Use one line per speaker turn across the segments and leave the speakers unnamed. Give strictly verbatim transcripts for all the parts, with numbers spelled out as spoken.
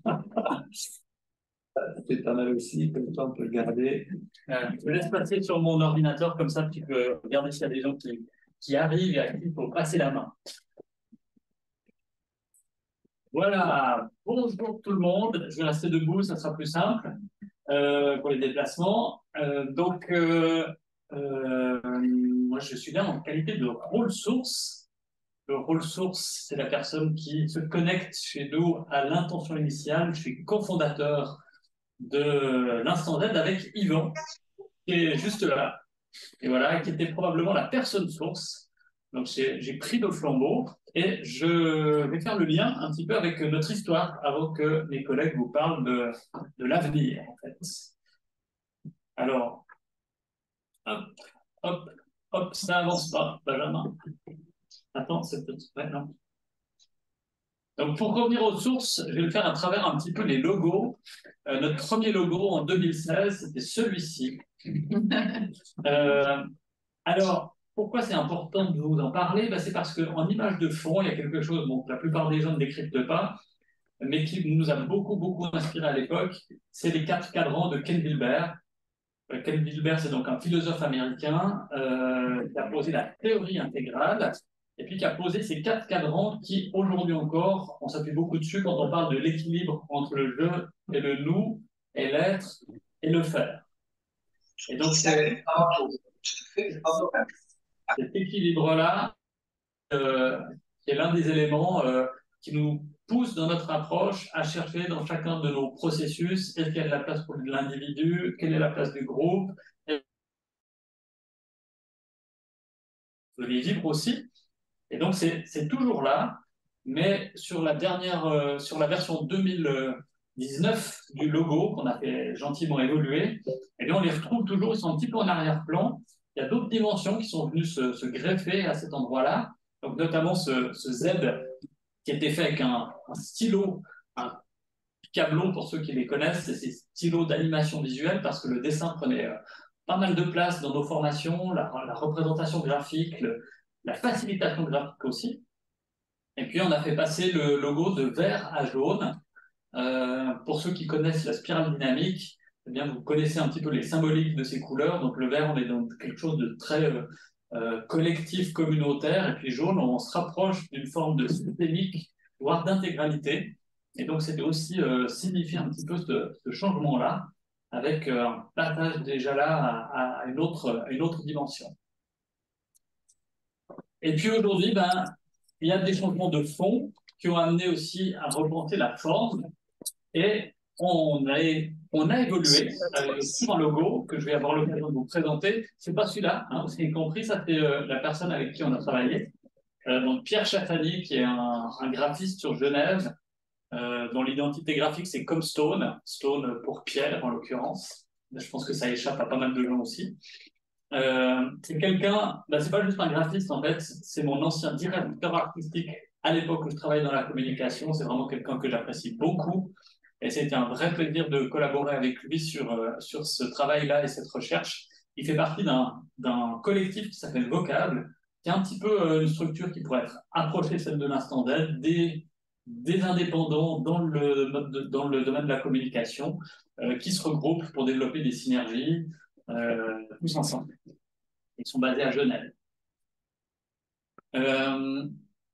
C'est pas mal aussi, comme ça on peut le garder.
Euh, je me laisse passer sur mon ordinateur, comme ça tu peux regarder s'il y a des gens qui, qui arrivent et à qui il faut passer la main. Voilà, bonjour tout le monde. Je vais rester debout, ça sera plus simple euh, pour les déplacements. Euh, donc, euh, euh, moi je suis là en qualité de rôle source. Le rôle source, c'est la personne qui se connecte chez nous à l'intention initiale. Je suis cofondateur de l'Instant Z avec Yvan, qui est juste là. Et voilà, qui était probablement la personne source. Donc j'ai pris le flambeau et je vais faire le lien un petit peu avec notre histoire avant que mes collègues vous parlent de, de l'avenir, en fait. Alors, hop, hop, hop, ça avance pas, Benjamin. Attends, c'est peut-être... Ouais, non. Donc pour revenir aux sources, je vais le faire à travers un petit peu les logos. Euh, notre premier logo en deux mille seize, c'était celui-ci. euh, Alors, pourquoi c'est important de vous en parler? Ben, c'est parce qu'en image de fond, il y a quelque chose bon, que la plupart des gens ne décryptent pas, mais qui nous a beaucoup, beaucoup inspiré à l'époque. C'est les quatre cadrans de Ken Wilber. Euh, Ken Wilber, c'est donc un philosophe américain euh, qui a posé la théorie intégrale et puis qui a posé ces quatre cadrans qui, aujourd'hui encore, on s'appuie beaucoup dessus quand on parle de l'équilibre entre le je et le nous et l'être et le faire. Et donc, c'est cet équilibre-là euh, qui est l'un des éléments euh, qui nous pousse dans notre approche à chercher dans chacun de nos processus est-ce qu'il y a de la place pour l'individu, quelle est la place du groupe, et de les vivre aussi. Et donc c'est toujours là, mais sur la dernière, euh, sur la version deux mille dix-neuf du logo qu'on a fait gentiment évoluer, et bien on les retrouve toujours, ils sont un petit peu en arrière-plan. Il y a d'autres dimensions qui sont venues se, se greffer à cet endroit-là, donc notamment ce, ce Z qui était fait avec un, un stylo, un Picablon pour ceux qui les connaissent, c'est ces stylos d'animation visuelle parce que le dessin prenait euh, pas mal de place dans nos formations, la, la représentation graphique, le, la facilitation graphique aussi. Et puis on a fait passer le logo de vert à jaune. Euh, pour ceux qui connaissent la spirale dynamique, eh bien vous connaissez un petit peu les symboliques de ces couleurs. Donc le vert, on est dans quelque chose de très euh, euh, collectif, communautaire, et puis jaune, on se rapproche d'une forme de systémique, voire d'intégralité. Et donc c'était aussi euh, signifier un petit peu ce, ce changement-là, avec euh, un passage déjà là à, à, une autre, à une autre dimension. Et puis aujourd'hui, ben, il y a des changements de fond qui ont amené aussi à repenser la forme. Et on a, on a évolué euh, sur un logo que je vais avoir l'occasion de vous présenter. C'est pas celui-là, hein, vous avez compris, ça c'est euh, la personne avec qui on a travaillé. Euh, donc Pierre Chaffani, qui est un, un graphiste sur Genève, euh, dont l'identité graphique c'est comme Stone, Stone pour Pierre en l'occurrence. Je pense que ça échappe à pas mal de gens aussi. Euh, c'est quelqu'un, ben, c'est pas juste un graphiste en fait, c'est mon ancien directeur artistique à l'époque où je travaillais dans la communication. C'est vraiment quelqu'un que j'apprécie beaucoup et c'était un vrai plaisir de collaborer avec lui sur, euh, sur ce travail-là et cette recherche. Il fait partie d'un collectif qui s'appelle Vocable, qui est un petit peu euh, une structure qui pourrait être approchée de celle de l'Instant Z, des, des indépendants dans le, dans le domaine de la communication euh, qui se regroupent pour développer des synergies euh, tous ensemble. Ils sont basés à Genève. Euh,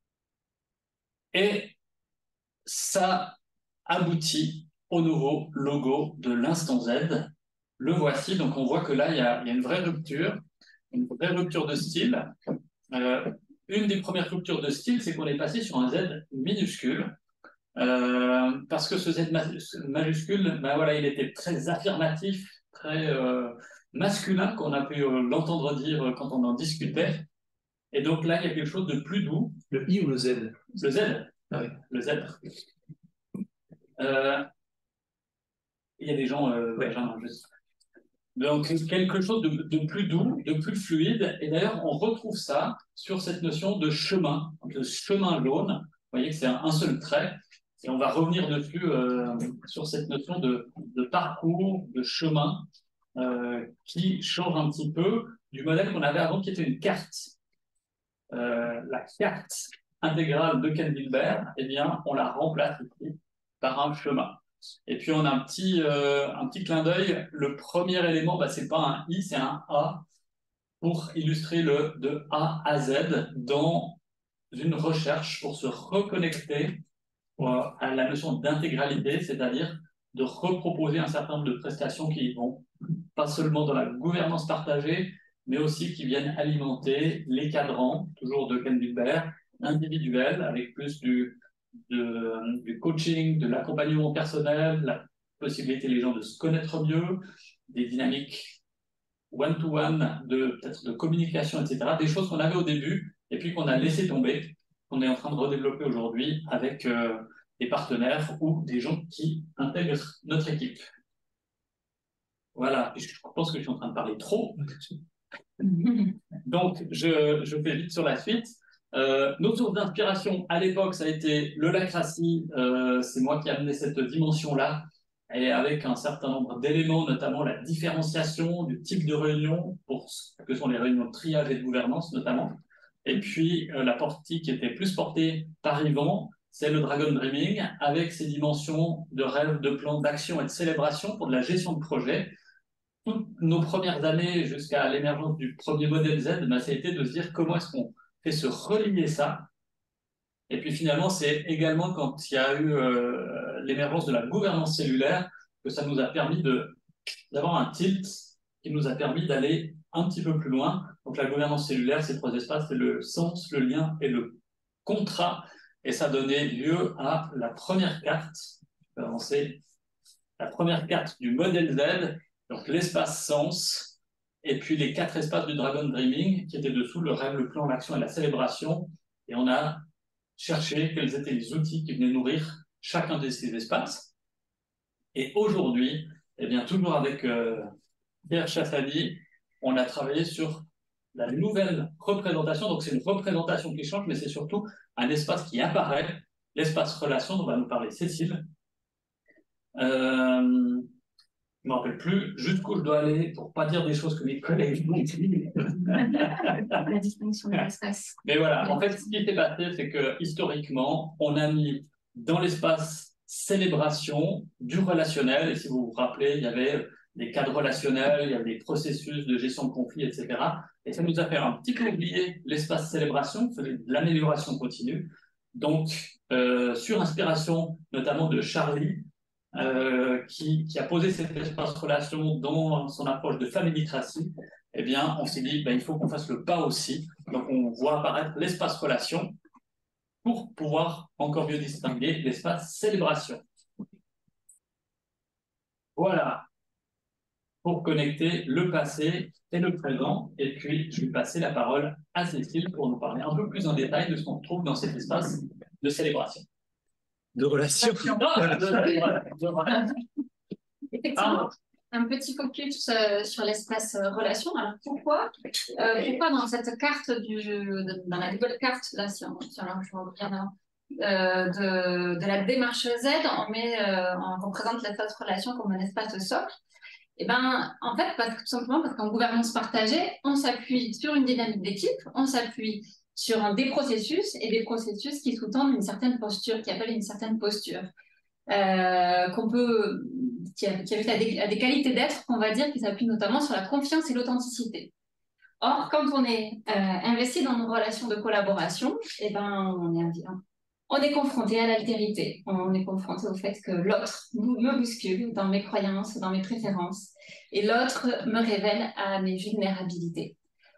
et ça aboutit au nouveau logo de l'Instant Z. Le voici, donc on voit que là, il y a, il y a une vraie rupture, une vraie rupture de style. Euh, une des premières ruptures de style, c'est qu'on est passé sur un Z minuscule, euh, parce que ce Z majuscule, ben voilà, il était très affirmatif, très euh, masculin, qu'on a pu euh, l'entendre dire quand on en discutait. Et donc là, il y a quelque chose de plus doux.
Le I ou le Z?
Le Z.
Ah oui.
Le Z. Euh, il y a des gens, euh, ouais, genre, juste. Donc quelque chose de, de, plus doux, de plus fluide. Et d'ailleurs, on retrouve ça sur cette notion de chemin, de chemin jaune. Vous voyez que c'est un, un, seul trait. Et on va revenir dessus euh, sur cette notion de, de parcours, de chemin, euh, qui change un petit peu du modèle qu'on avait avant, qui était une carte. Euh, la carte intégrale de Ken Wilber, eh bien, on la remplace ici par un chemin. Et puis on a un petit, euh, un petit clin d'œil. Le premier élément, bah, c'est pas un I, c'est un A pour illustrer le de A à Z dans une recherche pour se reconnecter à la notion d'intégralité, c'est-à-dire de reproposer un certain nombre de prestations qui vont pas seulement dans la gouvernance partagée, mais aussi qui viennent alimenter les cadrans, toujours de Ken Wilber, individuels, avec plus du, de, du coaching, de l'accompagnement personnel, la possibilité les gens de se connaître mieux, des dynamiques one-to-one, de, peut-être de communication, et cetera. Des choses qu'on avait au début et puis qu'on a laissé tomber, qu'on est en train de redévelopper aujourd'hui avec euh, des partenaires ou des gens qui intègrent notre équipe. Voilà, je pense que je suis en train de parler trop. Donc, je, je fais vite sur la suite. Euh, nos sources d'inspiration, à l'époque, ça a été le Lacracy. Euh, c'est moi qui ai amené cette dimension-là, et avec un certain nombre d'éléments, notamment la différenciation du type de réunion, pour ce que sont les réunions de triage et de gouvernance, notamment. Et puis, euh, la partie qui était plus portée par Yvan, c'est le Dragon Dreaming, avec ses dimensions de rêve, de plan, d'action et de célébration pour de la gestion de projet. Toutes nos premières années jusqu'à l'émergence du premier modèle Z, bah, ça a été de se dire comment est-ce qu'on fait se relier ça. Et puis finalement, c'est également quand il y a eu euh, l'émergence de la gouvernance cellulaire que ça nous a permis d'avoir un tilt qui nous a permis d'aller un petit peu plus loin. Donc la gouvernance cellulaire, ces trois espaces, c'est le sens, le lien et le contrat. Et ça donnait lieu à la première carte, je peux avancer, la première carte du modèle Z, donc l'espace sens, et puis les quatre espaces du Dragon Dreaming, qui étaient dessous, le rêve, le plan, l'action et la célébration. Et on a cherché quels étaient les outils qui venaient nourrir chacun de ces espaces. Et aujourd'hui, eh bien, toujours avec euh, Pierre Chassani, on a travaillé sur la nouvelle représentation. Donc, c'est une représentation qui change, mais c'est surtout un espace qui apparaît, l'espace relation dont va nous parler Cécile. Euh, je ne me rappelle plus jusqu'où je dois aller pour ne pas dire des choses que mes collègues m'ont dit.
La distinction de l'espace.
Mais voilà, en fait, ce qui s'est passé, c'est que historiquement, on a mis dans l'espace célébration du relationnel. Et si vous vous rappelez, il y avait des cadres relationnels, il y avait des processus de gestion de conflits, et cetera. Et ça nous a fait un petit peu oublier l'espace célébration, l'amélioration continue. Donc, euh, sur inspiration notamment de Charlie, Euh, qui, qui a posé cet espace relation dans son approche de family tracing, eh bien, on s'est dit, ben, il faut qu'on fasse le pas aussi. Donc, on voit apparaître l'espace relation pour pouvoir encore mieux distinguer l'espace célébration. Voilà. Pour connecter le passé et le présent. Et puis, je vais passer la parole à Cécile pour nous parler un peu plus en détail de ce qu'on trouve dans cet espace de célébration.
De relations.
Effectivement, un petit focus euh, sur l'espace euh, relation. Alors pourquoi, euh, pourquoi dans cette carte, du, dans la nouvelle carte, là, si on, si on, je reviens euh, de, de la démarche Z, on, met, euh, on représente l'espace relation comme un espace de socle. Et ben, en fait, parce, tout simplement parce qu'en gouvernance partagée, on s'appuie sur une dynamique d'équipe, on s'appuie sur des processus et des processus qui sous-tendent une certaine posture, qui appellent une certaine posture, euh, qu'on peut, qui, a, qui a à, des, à des qualités d'être, qu'on va dire, qui s'appuient notamment sur la confiance et l'authenticité. Or, quand on est euh, investi dans nos relations de collaboration, eh ben, on est, on est confronté à l'altérité, on est confronté au fait que l'autre me bouscule dans mes croyances, dans mes préférences, et l'autre me révèle à mes vulnérabilités.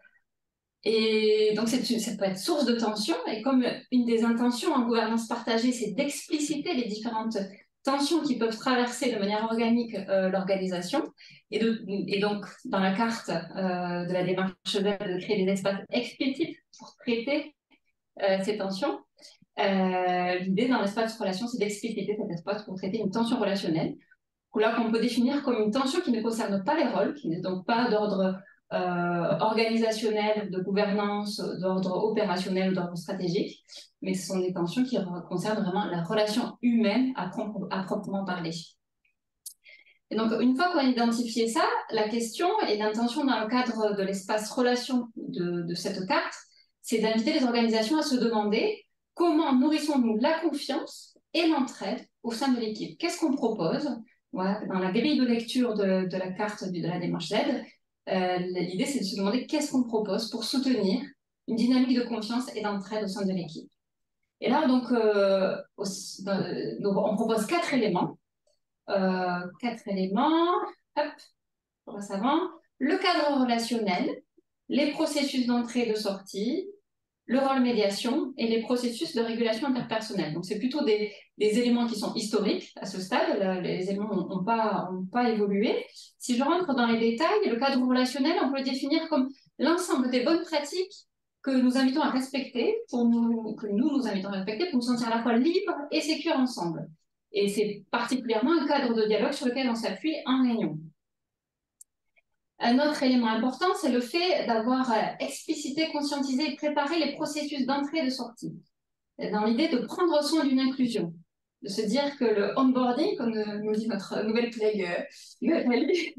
Et donc, c'est, ça peut être source de tension. Et comme une des intentions en gouvernance partagée, c'est d'expliciter les différentes tensions qui peuvent traverser de manière organique euh, l'organisation. Et, de, et donc, dans la carte euh, de la démarche de créer des espaces explicites pour traiter euh, ces tensions, euh, l'idée dans l'espace relation, c'est d'expliciter cet espace pour traiter une tension relationnelle. Là, qu'on peut définir comme une tension qui ne concerne pas les rôles, qui n'est donc pas d'ordre Euh, organisationnel, de gouvernance, d'ordre opérationnel ou d'ordre stratégique, mais ce sont des tensions qui concernent vraiment la relation humaine à, à proprement parler. Et donc, une fois qu'on a identifié ça, la question et l'intention dans le cadre de l'espace relation de, de cette carte, c'est d'inviter les organisations à se demander comment nourrissons-nous la confiance et l'entraide au sein de l'équipe. Qu'est-ce qu'on propose? Voilà, dans la grille de lecture de, de la carte de, de la démarche Z, euh, l'idée c'est de se demander qu'est-ce qu'on propose pour soutenir une dynamique de confiance et d'entraide au sein de l'équipe. Et là, donc, euh, aussi, dans, donc, on propose quatre éléments. Euh, quatre éléments. Hop, on passe avant. Le cadre relationnel, les processus d'entrée et de sortie, le rôle médiation et les processus de régulation interpersonnelle. Donc, c'est plutôt des, des éléments qui sont historiques à ce stade. Là, les éléments n'ont pas, ont pas évolué. Si je rentre dans les détails, le cadre relationnel, on peut le définir comme l'ensemble des bonnes pratiques que nous invitons à respecter, pour nous, que nous nous invitons à respecter pour nous sentir à la fois libres et sécures ensemble. Et c'est particulièrement un cadre de dialogue sur lequel on s'appuie en réunion. Un autre élément important, c'est le fait d'avoir explicité, conscientisé et préparé les processus d'entrée et de sortie, dans l'idée de prendre soin d'une inclusion, de se dire que le onboarding, comme nous dit notre nouvelle collègue Nathalie,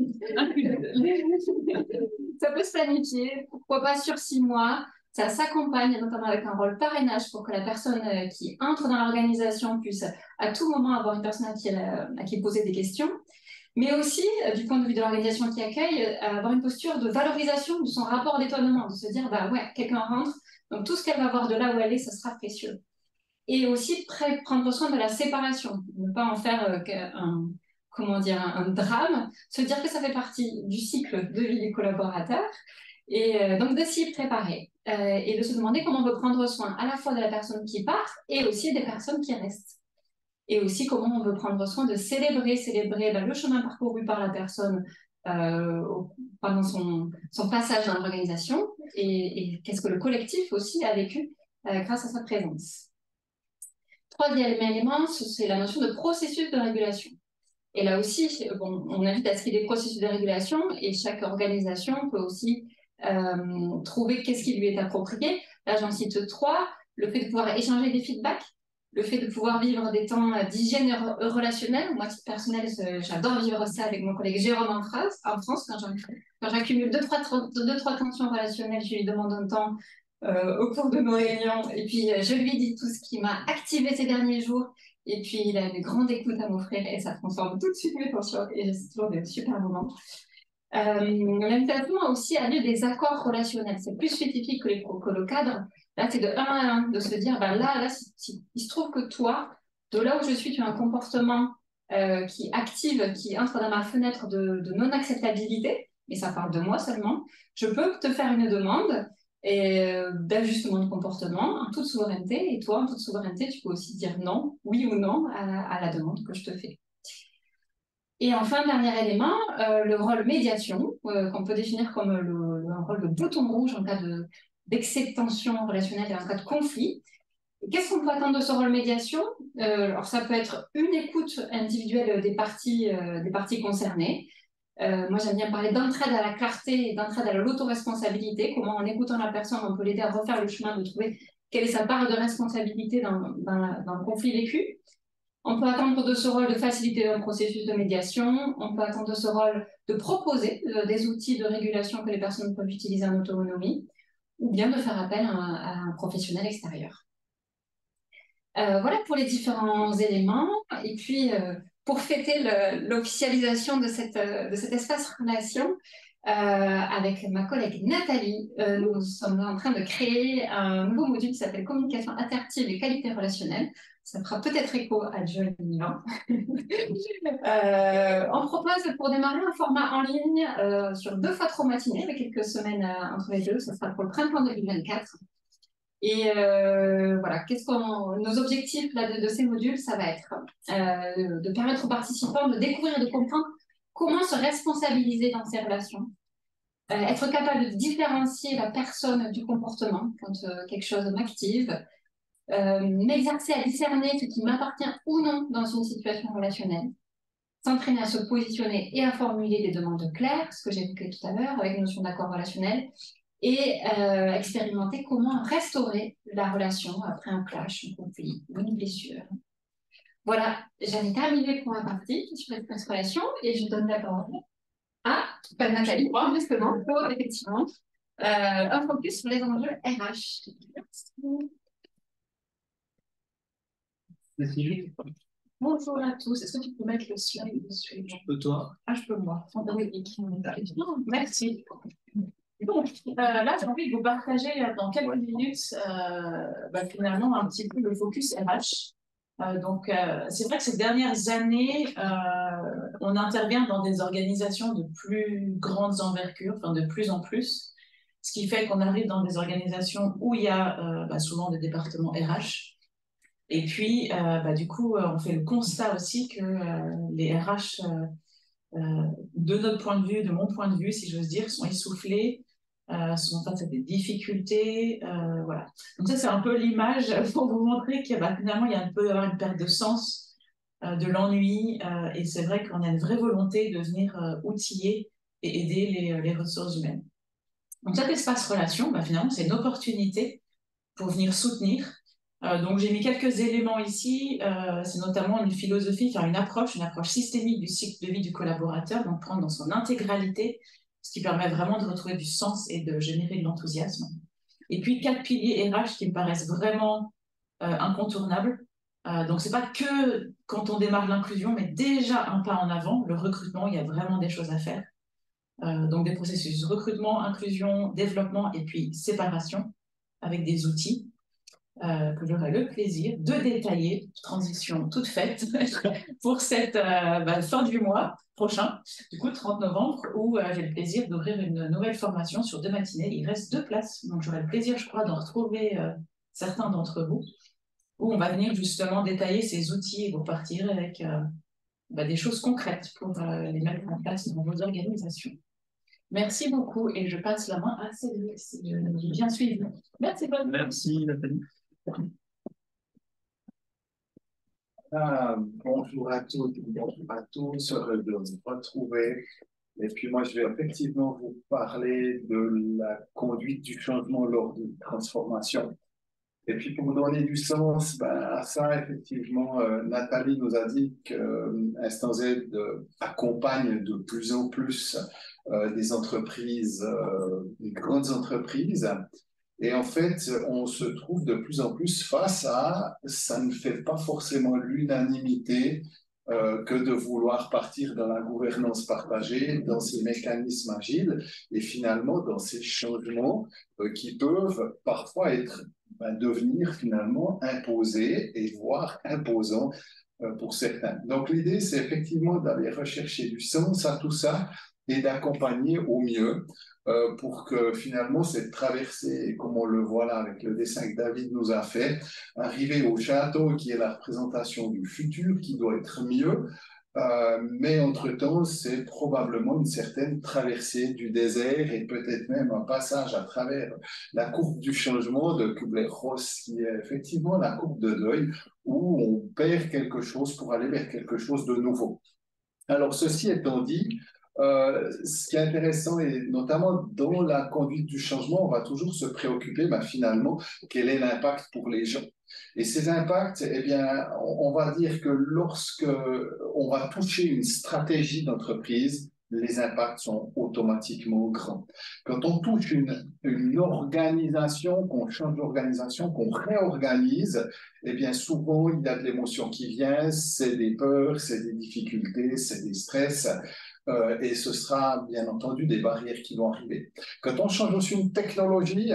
ça peut se planifier, pourquoi pas sur six mois, ça s'accompagne notamment avec un rôle parrainage pour que la personne qui entre dans l'organisation puisse à tout moment avoir une personne à qui, à qui poser des questions, mais aussi, du point de vue de l'organisation qui accueille, avoir une posture de valorisation de son rapport d'étonnement, de se dire, bah ouais, quelqu'un rentre, donc tout ce qu'elle va voir de là où elle est, ce sera précieux. Et aussi prendre soin de la séparation, ne pas en faire un, comment dire, un, un drame, se dire que ça fait partie du cycle de vie des collaborateurs, et euh, donc de s'y préparer, euh, et de se demander comment on peut prendre soin à la fois de la personne qui part, et aussi des personnes qui restent. Et aussi comment on veut prendre soin de célébrer, célébrer ben, le chemin parcouru par la personne euh, pendant son, son passage dans l'organisation et, et qu'est-ce que le collectif aussi a vécu euh, grâce à sa présence. Troisième élément, c'est la notion de processus de régulation. Et là aussi, bon, on invite à ce qu'il y ait des processus de régulation et chaque organisation peut aussi euh, trouver qu'est-ce qui lui est approprié. Là, j'en cite trois. Le fait de pouvoir échanger des feedbacks, le fait de pouvoir vivre des temps d'hygiène relationnelle. Moi, à titre personnel, j'adore vivre ça avec mon collègue Jérôme en France, en France quand j'accumule deux, trois, deux, trois tensions relationnelles, je lui demande un temps euh, au cours de nos réunions. Et puis, je lui dis tout ce qui m'a activé ces derniers jours. Et puis, il a une grande écoute à m'offrir et ça transforme tout de suite mes tensions. Et c'est toujours des super moments. Euh, L'invitation a aussi à vivre des accords relationnels. C'est plus spécifique que, les, que le cadre. Là, c'est de un à un, de se dire, ben là, là si, si, il se trouve que toi, de là où je suis, tu as un comportement euh, qui active, qui entre dans ma fenêtre de, de non-acceptabilité, et ça parle de moi seulement, je peux te faire une demande euh, d'ajustement de comportement en toute souveraineté, et toi, en toute souveraineté, tu peux aussi dire non, oui ou non à, à la demande que je te fais. Et enfin, dernier élément, euh, le rôle médiation, euh, qu'on peut définir comme le, le, un rôle de bouton rouge en cas de d'excès de tension relationnelle et en cas de conflit. Qu'est-ce qu'on peut attendre de ce rôle médiation? euh, Alors, ça peut être une écoute individuelle des parties, euh, des parties concernées. Euh, moi, j'aime bien parler d'entraide à la clarté et d'entraide à l'autoresponsabilité. Comment, en écoutant la personne, on peut l'aider à refaire le chemin de trouver quelle est sa part de responsabilité dans, dans, la, dans le conflit vécu. On peut attendre de ce rôle de faciliter un processus de médiation. On peut attendre de ce rôle de proposer euh, des outils de régulation que les personnes peuvent utiliser en autonomie, ou bien de faire appel à un, à un professionnel extérieur. Euh, voilà pour les différents éléments. Et puis, euh, pour fêter l'officialisation de, euh, de cet espace relation, euh, avec ma collègue Nathalie, euh, nous sommes en train de créer un nouveau module qui s'appelle Communication interactive et qualité relationnelle. Ça fera peut-être écho à John Milan. euh, on propose pour démarrer un format en ligne euh, sur deux fois trois matinées, avec quelques semaines euh, entre les deux. Ça sera pour le printemps deux mille vingt-quatre. Et euh, voilà, qu'est-ce qu'on, nos objectifs là, de, de ces modules, ça va être euh, de permettre aux participants de découvrir et de comprendre comment se responsabiliser dans ces relations, euh, être capable de différencier la personne du comportement quand euh, quelque chose m'active, euh, m'exercer à discerner ce qui m'appartient ou non dans une situation relationnelle, s'entraîner à se positionner et à formuler des demandes claires, ce que j'évoquais tout à l'heure avec la notion d'accord relationnel, et euh, expérimenter comment restaurer la relation après un clash, un conflit ou une blessure. Voilà, j'en ai terminé pour ma partie sur l'espace relation et je donne la parole à Nathalie, justement, pour effectivement euh, un focus sur les enjeux R H.
Bonjour à tous. Est-ce que tu peux mettre le slide dessus?
Tu peux toi?
Ah, je peux moi. Fantastique. Merci. Donc, euh, là, j'ai envie de vous partager euh, dans quelques minutes euh, bah, finalement un petit peu le focus R H. Euh, donc, euh, c'est vrai que ces dernières années, euh, on intervient dans des organisations de plus grandes envergures, enfin de plus en plus, ce qui fait qu'on arrive dans des organisations où il y a euh, bah, souvent des départements R H. Et puis, euh, bah, du coup, on fait le constat aussi que euh, les R H, euh, euh, de notre point de vue, de mon point de vue, si j'ose dire, sont essoufflés, euh, sont face à des difficultés. Euh, voilà. Donc ça, c'est un peu l'image pour vous montrer qu'il bah, finalement, il y a un peu avoir une perte de sens, euh, de l'ennui. Euh, et c'est vrai qu'on a une vraie volonté de venir euh, outiller et aider les, les ressources humaines. Donc cet espace relation, bah, finalement, c'est une opportunité pour venir soutenir. Euh, donc j'ai mis quelques éléments ici, euh, c'est notamment une philosophie, enfin une approche, une approche systémique du cycle de vie du collaborateur, donc prendre dans son intégralité, ce qui permet vraiment de retrouver du sens et de générer de l'enthousiasme. Et puis quatre piliers R H qui me paraissent vraiment euh, incontournables. Euh, donc c'est pas que quand on démarre l'inclusion, mais déjà un pas en avant, le recrutement, il y a vraiment des choses à faire. Euh, donc des processus recrutement, inclusion, développement et puis séparation avec des outils. Euh, que j'aurai le plaisir de détailler, transition toute faite, pour cette euh, bah, fin du mois prochain, du coup trente novembre, où euh, j'ai le plaisir d'ouvrir une nouvelle formation sur deux matinées. Il reste deux places, donc j'aurai le plaisir, je crois, d'en retrouver euh, certains d'entre vous, où on va venir justement détailler ces outils et vous partir avec euh, bah, des choses concrètes pour euh, les mettre en place dans vos organisations. Merci beaucoup et je passe la main à Cédric, si j'ai bien suivi. Merci, bonne.
Merci Nathalie.
Ah, bonjour à toutes, bonjour à tous, heureux de vous retrouver. Et puis moi, je vais effectivement vous parler de la conduite du changement lors d'une transformation. Et puis pour donner du sens ben, à ça, effectivement, euh, Nathalie nous a dit qu'Instant Z euh, accompagne de plus en plus euh, des entreprises, euh, des grandes entreprises. Et en fait, on se trouve de plus en plus face à, ça ne fait pas forcément l'unanimité euh, que de vouloir partir dans la gouvernance partagée, dans ces mécanismes agiles et finalement dans ces changements euh, qui peuvent parfois être, ben, devenir finalement imposés et voire imposants euh, pour certains. Donc l'idée, c'est effectivement d'aller rechercher du sens à tout ça et d'accompagner au mieux euh, pour que finalement cette traversée, comme on le voit là avec le dessin que David nous a fait, arriver au château qui est la représentation du futur, qui doit être mieux, euh, mais entre-temps, c'est probablement une certaine traversée du désert et peut-être même un passage à travers la courbe du changement de Kubler-Ross, qui est effectivement la courbe de deuil, où on perd quelque chose pour aller vers quelque chose de nouveau. Alors, ceci étant dit, Euh, ce qui est intéressant, et notamment dans la conduite du changement, on va toujours se préoccuper ben, finalement quel est l'impact pour les gens. Et ces impacts, eh bien, on, on va dire que lorsque on va toucher une stratégie d'entreprise, les impacts sont automatiquement grands. Quand on touche une, une organisation, qu'on change d'organisation, qu'on réorganise, eh bien souvent il y a de l'émotion qui vient, c'est des peurs, c'est des difficultés, c'est des stress. Euh, et ce sera bien entendu des barrières qui vont arriver. Quand on change aussi une technologie,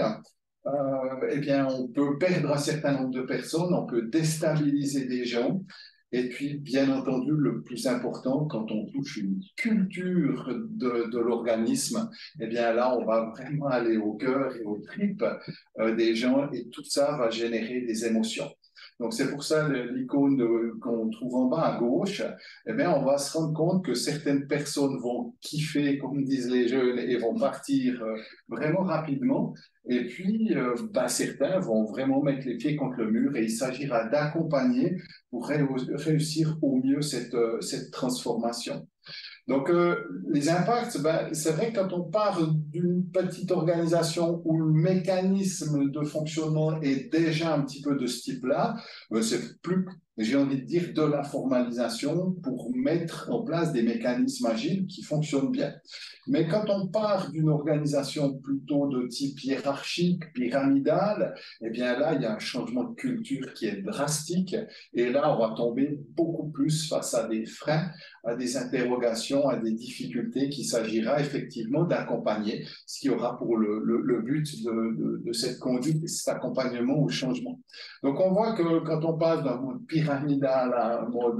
euh, eh bien, on peut perdre un certain nombre de personnes, on peut déstabiliser des gens. Et puis, bien entendu, le plus important, quand on touche une culture de, de l'organisme, eh bien là, on va vraiment aller au cœur et aux tripes euh, des gens et tout ça va générer des émotions. Donc, c'est pour ça l'icône qu'on trouve en bas à gauche, eh bien, on va se rendre compte que certaines personnes vont kiffer, comme disent les jeunes, et vont partir euh, vraiment rapidement. Et puis, euh, bah, certains vont vraiment mettre les pieds contre le mur et il s'agira d'accompagner pour ré réussir au mieux cette, euh, cette transformation. Donc, euh, les impacts, ben, c'est vrai que quand on part d'une petite organisation où le mécanisme de fonctionnement est déjà un petit peu de ce type-là, ben, c'est plus, j'ai envie de dire, de la formalisation pour mettre en place des mécanismes agiles qui fonctionnent bien. Mais quand on part d'une organisation plutôt de type hiérarchique, pyramidale, eh bien là, il y a un changement de culture qui est drastique. Et là, on va tomber beaucoup plus face à des freins, à des interrogations, à des difficultés qu'il s'agira effectivement d'accompagner, ce qui aura pour le, le, le but de, de, de cette conduite, cet accompagnement au changement. Donc, on voit que quand on passe d'un mode pyramidal à un mode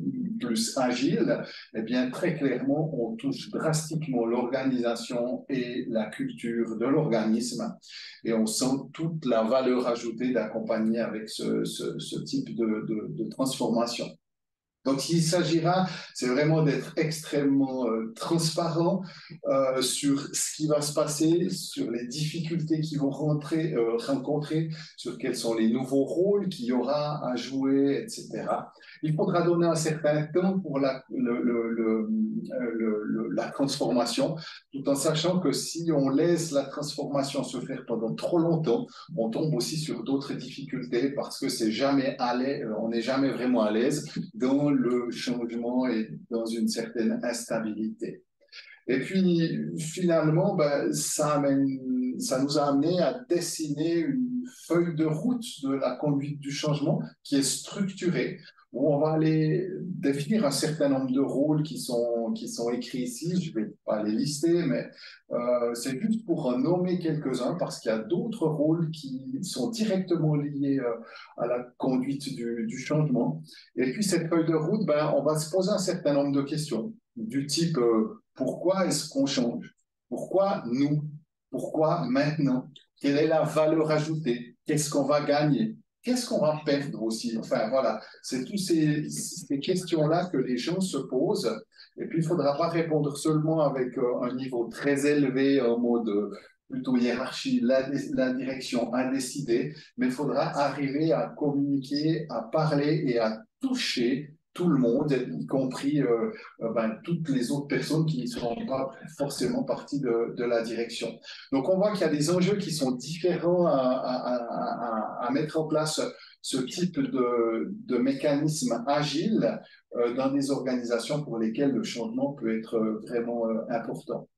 plus agile, eh bien, très clairement, on touche drastiquement l'organisation et la culture de l'organisme. Et on sent toute la valeur ajoutée d'accompagner avec ce, ce, ce type de, de, de transformation. Donc, il s'agira, c'est vraiment d'être extrêmement euh, transparent euh, sur ce qui va se passer, sur les difficultés qu'ils vont rentrer, euh, rencontrer, sur quels sont les nouveaux rôles qu'il y aura à jouer, et cetera. Il faudra donner un certain temps pour la, le, le, le, le, le, la transformation, tout en sachant que si on laisse la transformation se faire pendant trop longtemps, on tombe aussi sur d'autres difficultés parce que c'est jamais à l'aise, on n'est jamais vraiment à l'aise dans le changement et dans une certaine instabilité. Et puis, finalement, ben, ça, amène, ça nous a amené à dessiner une feuille de route de la conduite du changement qui est structurée, où on va aller définir un certain nombre de rôles qui sont, qui sont écrits ici. Je ne vais pas les lister, mais euh, c'est juste pour en nommer quelques-uns parce qu'il y a d'autres rôles qui sont directement liés euh, à la conduite du, du changement. Et puis, cette feuille de route, ben, on va se poser un certain nombre de questions du type euh, pourquoi est-ce qu'on change? Pourquoi nous? Pourquoi maintenant? Quelle est la valeur ajoutée? Qu'est-ce qu'on va gagner? Qu'est-ce qu'on va perdre aussi? Enfin, voilà, c'est toutes ces, ces questions-là que les gens se posent. Et puis, il ne faudra pas répondre seulement avec euh, un niveau très élevé en mode euh, plutôt hiérarchie, la, la direction à décider, mais il faudra arriver à communiquer, à parler et à toucher tout le monde, y compris euh, ben, toutes les autres personnes qui ne sont pas forcément partie de, de la direction. Donc, on voit qu'il y a des enjeux qui sont différents à, à, à, à mettre en place ce type de, de mécanisme agile euh, dans des organisations pour lesquelles le changement peut être vraiment euh, important.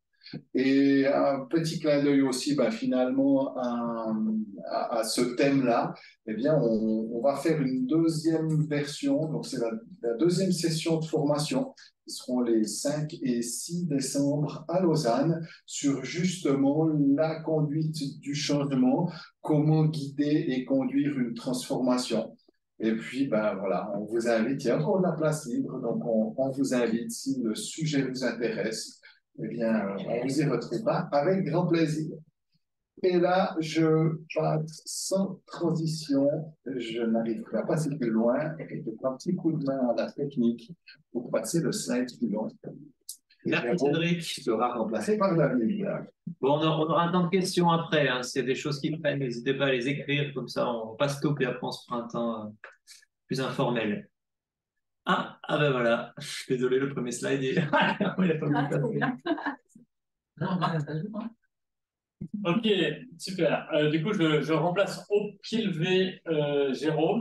Et un petit clin d'œil aussi, ben, finalement, à, à, à ce thème-là, eh bien, on, on va faire une deuxième version, donc c'est la, la deuxième session de formation, qui seront les cinq et six décembre à Lausanne, sur justement la conduite du changement, comment guider et conduire une transformation. Et puis, ben voilà, on vous invite, il y a encore de la place libre, donc on, on vous invite, si le sujet vous intéresse, eh bien, on vous y retrouvera avec grand plaisir. Et là, je passe sans transition, je n'arrive pas à passer plus loin, et je prends un petit coup de main à la technique pour passer le slide suivant.
Merci Cédric.
Sera remplacé par David.
Bon, on aura, on aura un temps de questions après. Hein. S'il y a des choses qui prennent, n'hésitez pas à les écrire, comme ça on passe tout, puis après on se fera un temps euh, plus informel. Ah, ah ben voilà, je suis désolé, le premier slide, il, il a pas vu
Ok, super. Euh, du coup, je, je remplace au pied levé euh, Jérôme,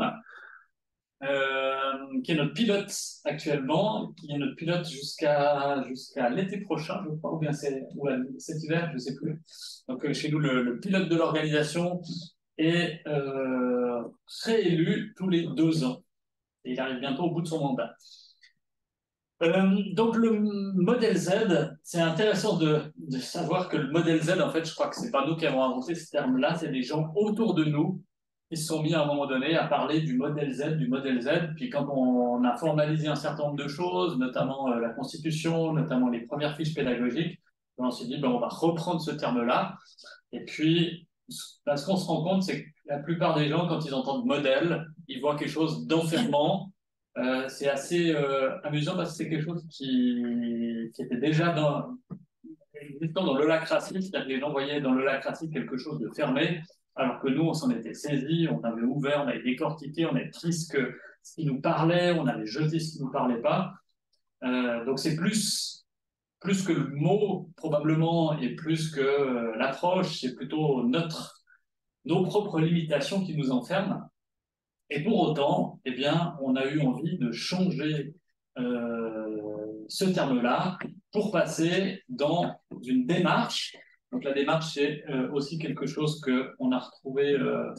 euh, qui est notre pilote actuellement, qui est notre pilote jusqu'à jusqu'à l'été prochain, je crois, ou bien c'est ou cet hiver, je ne sais plus. Donc, euh, chez nous, le, le pilote de l'organisation est euh, réélu tous les deux ans. Et il arrive bientôt au bout de son mandat. Euh, donc le modèle Z, c'est intéressant de, de savoir que le modèle Z, en fait, je crois que c'est pas nous qui avons inventé ce terme-là, c'est des gens autour de nous qui se sont mis à un moment donné à parler du modèle Z, du modèle Z. Puis quand on a formalisé un certain nombre de choses, notamment euh, la Constitution, notamment les premières fiches pédagogiques, on s'est dit ben, on va reprendre ce terme-là. Et puis, ben, ce qu'on se rend compte, c'est que la plupart des gens, quand ils entendent modèle, ils voient quelque chose d'enfermant. Euh, c'est assez euh, amusant parce que c'est quelque chose qui, qui était déjà dans, existant dans l'holacratie, c'est-à-dire que les gens voyaient dans l'holacratie quelque chose de fermé, alors que nous, on s'en était saisis, on avait ouvert, on avait décortiqué, on avait pris ce, que, ce qui nous parlait, on avait jeté ce qui ne nous parlait pas. Euh, donc c'est plus plus que le mot probablement et plus que euh, l'approche, c'est plutôt notre, nos propres limitations qui nous enferment. Et pour autant, eh bien, on a eu envie de changer euh, ce terme-là pour passer dans une démarche. Donc la démarche, c'est euh, aussi quelque chose qu'on a retrouvé, euh,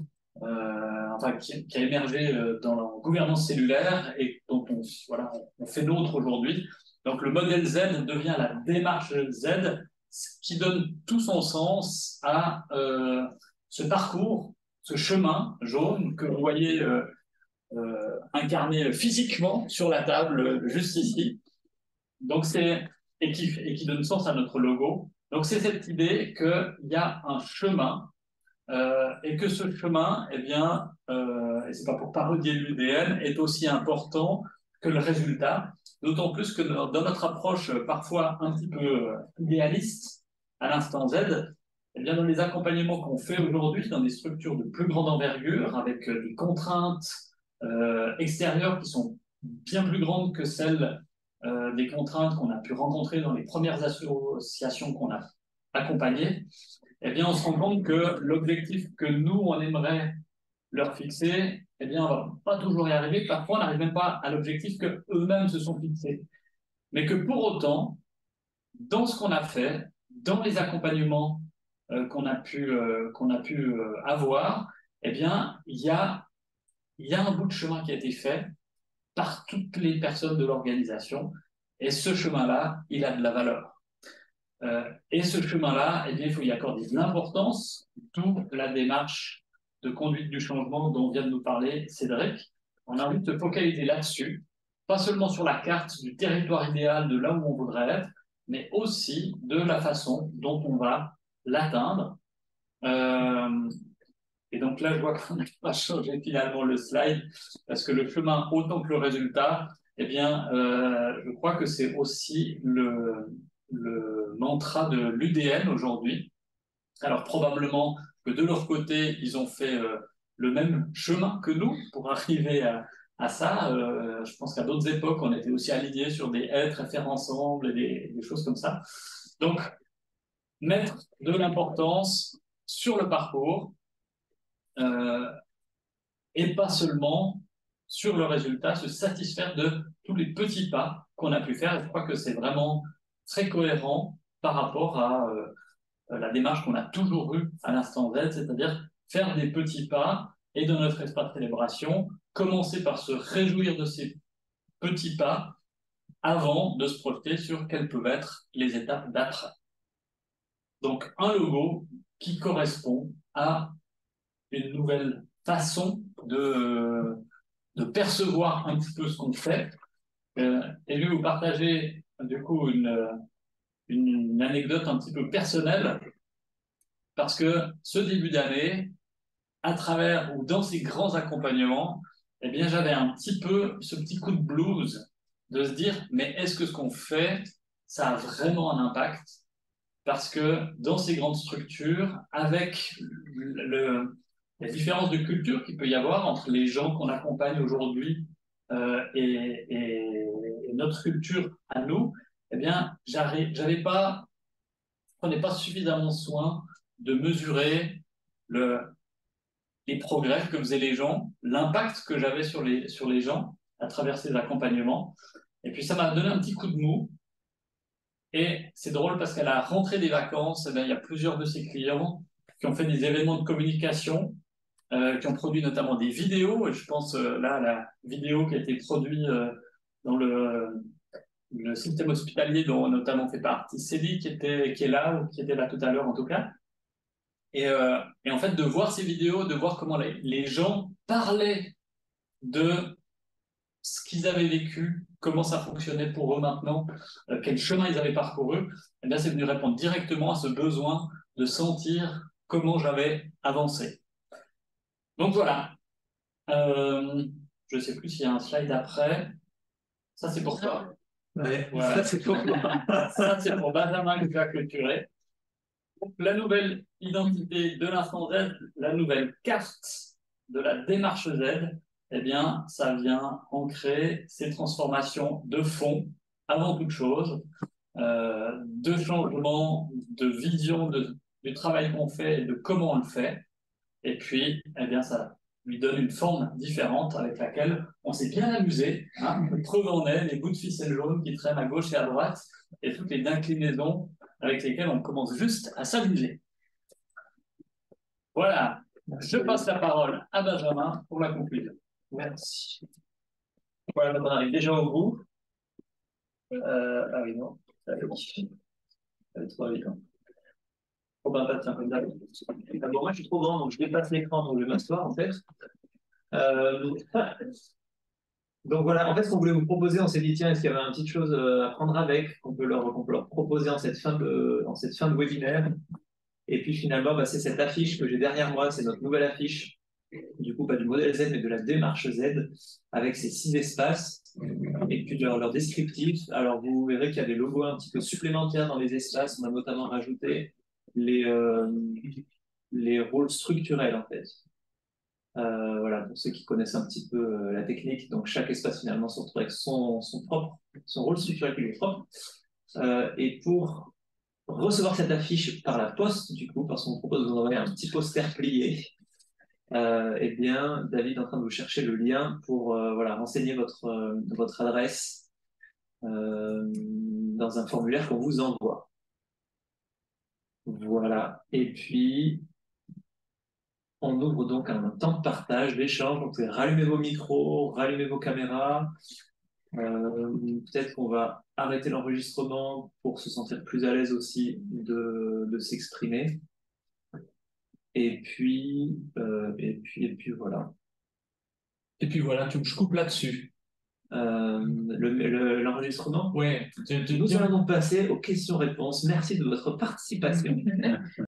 euh, enfin, qui, qui a émergé euh, dans la gouvernance cellulaire et dont on, voilà, on fait nôtre aujourd'hui. Donc le modèle Z devient la démarche Z, ce qui donne tout son sens à euh, ce parcours, ce chemin jaune que vous voyez euh, euh, incarné physiquement sur la table euh, juste ici. Donc c'est et qui, et qui donne sens à notre logo. Donc c'est cette idée qu'il y a un chemin euh, et que ce chemin, eh bien, euh, et c'est pas pour parodier l'U D N, est aussi important que le résultat. D'autant plus que dans notre approche parfois un petit peu idéaliste à l'instant Z, eh bien dans les accompagnements qu'on fait aujourd'hui dans des structures de plus grande envergure, avec des contraintes euh, extérieures qui sont bien plus grandes que celles euh, des contraintes qu'on a pu rencontrer dans les premières associations qu'on a accompagnées, eh bien on se rend compte que l'objectif que nous, on aimerait leur fixer, eh bien, on va pas toujours y arriver. Parfois, on n'arrive même pas à l'objectif que eux-mêmes se sont fixés. Mais que pour autant, dans ce qu'on a fait, dans les accompagnements euh, qu'on a pu, euh, qu'on a pu euh, avoir, eh bien, il y a, il y a un bout de chemin qui a été fait par toutes les personnes de l'organisation. Et ce chemin-là, il a de la valeur. Euh, et ce chemin-là, eh bien, il faut y accorder de l'importance, d'où la démarche de conduite du changement dont vient de nous parler Cédric. On a envie de se focaliser là-dessus, pas seulement sur la carte du territoire idéal de là où on voudrait être, mais aussi de la façon dont on va l'atteindre. Euh, et donc là, je vois qu'on n'a pas changé finalement le slide, parce que le chemin autant que le résultat, eh bien, euh, je crois que c'est aussi le, le mantra de l'U D N aujourd'hui. Alors probablement que de leur côté, ils ont fait euh, le même chemin que nous pour arriver à, à ça. Euh, je pense qu'à d'autres époques, on était aussi alignés sur des êtres à faire ensemble et des, des choses comme ça. Donc, mettre de l'importance sur le parcours euh, et pas seulement sur le résultat, se satisfaire de tous les petits pas qu'on a pu faire. Et je crois que c'est vraiment très cohérent par rapport à... Euh, la démarche qu'on a toujours eue à l'instant Z, c'est-à-dire faire des petits pas et dans notre espace célébration, commencer par se réjouir de ces petits pas avant de se projeter sur quelles peuvent être les étapes d'après. Donc un logo qui correspond à une nouvelle façon de, de percevoir un petit peu ce qu'on fait. Euh, et je vais vous partager du coup une, une, une anecdote un petit peu personnelle. Parce que ce début d'année, à travers ou dans ces grands accompagnements, eh bien, j'avais un petit peu ce petit coup de blues de se dire, mais est-ce que ce qu'on fait, ça a vraiment un impact? Parce que dans ces grandes structures, avec le, la différence de culture qu'il peut y avoir entre les gens qu'on accompagne aujourd'hui euh, et, et, et notre culture à nous, eh bien, j'avais pas, je prenais pas suffisamment soin de mesurer le, les progrès que faisaient les gens, l'impact que j'avais sur les, sur les gens à travers ces accompagnements. Et puis ça m'a donné un petit coup de mou. Et c'est drôle parce qu'à la rentrée des vacances, eh bien, il y a plusieurs de ces clients qui ont fait des événements de communication, euh, qui ont produit notamment des vidéos. Et je pense euh, là à la vidéo qui a été produite euh, dans le, le système hospitalier dont notamment fait partie Célie qui, était, qui est là, ou qui était là tout à l'heure en tout cas. Et, euh, et en fait, de voir ces vidéos, de voir comment les, les gens parlaient de ce qu'ils avaient vécu, comment ça fonctionnait pour eux maintenant, euh, quel chemin ils avaient parcouru, et bien c'est venu répondre directement à ce besoin de sentir comment j'avais avancé. Donc voilà. Euh, je ne sais plus s'il y a un slide après. Ça, c'est pour toi.
Ouais,
Voilà.
ça c'est pour moi.
Ça, c'est pour Benjamin que tu as clôturé. La nouvelle identité de l'instant Z, la nouvelle carte de la démarche Z, eh bien, ça vient ancrer ces transformations de fond avant toute chose. euh, de changement, de vision de, du travail qu'on fait et de comment on le fait. Et puis, eh bien, ça lui donne une forme différente avec laquelle on s'est bien amusé. Hein. Preuve en est, les bouts de ficelle jaune qui traînent à gauche et à droite et toutes les inclinaisons avec lesquelles on commence juste à s'amuser. Voilà, je passe la parole à Benjamin pour la conclusion.
Merci. Voilà, on arrive déjà au bout. Euh, ah oui, non, ça va être trop évident. Oh ben, tiens, comme d'hab. Bon, moi, je suis trop grand, donc je dépasse l'écran, donc je vais m'asseoir, en fait. Euh, donc voilà, en fait, ce qu'on voulait vous proposer, on s'est dit, tiens, est-ce qu'il y avait une petite chose à prendre avec, qu'on peut leur, qu'on peut leur proposer en cette fin de, en cette fin de webinaire. Et puis finalement, bah, c'est cette affiche que j'ai derrière moi, c'est notre nouvelle affiche, du coup, pas du modèle Z, mais de la démarche Z, avec ces six espaces, et puis leur, leur descriptif. Alors, vous verrez qu'il y a des logos un petit peu supplémentaires dans les espaces. On a notamment rajouté les, euh, les rôles structurels, en fait. Euh, voilà, pour ceux qui connaissent un petit peu euh, la technique. Donc, chaque espace, finalement, se retrouve avec son, son propre, son rôle structurel qui lui est propre. Euh, et pour recevoir cette affiche par la poste, du coup, parce qu'on propose de vous envoyer un petit poster plié, euh, eh bien, David est en train de vous chercher le lien pour euh, voilà, renseigner votre, euh, votre adresse euh, dans un formulaire qu'on vous envoie. Voilà. Et puis, on ouvre donc un temps de partage, d'échange. Vous pouvez rallumer vos micros, rallumer vos caméras. Euh, peut-être qu'on va arrêter l'enregistrement pour se sentir plus à l'aise aussi de, de s'exprimer. Et puis, euh, et puis, et puis voilà.
Et puis voilà, tu, je coupe là-dessus.
Euh, le, le, l'enregistrement.
Ouais.
Nous allons donc passer aux questions-réponses. Merci de votre participation.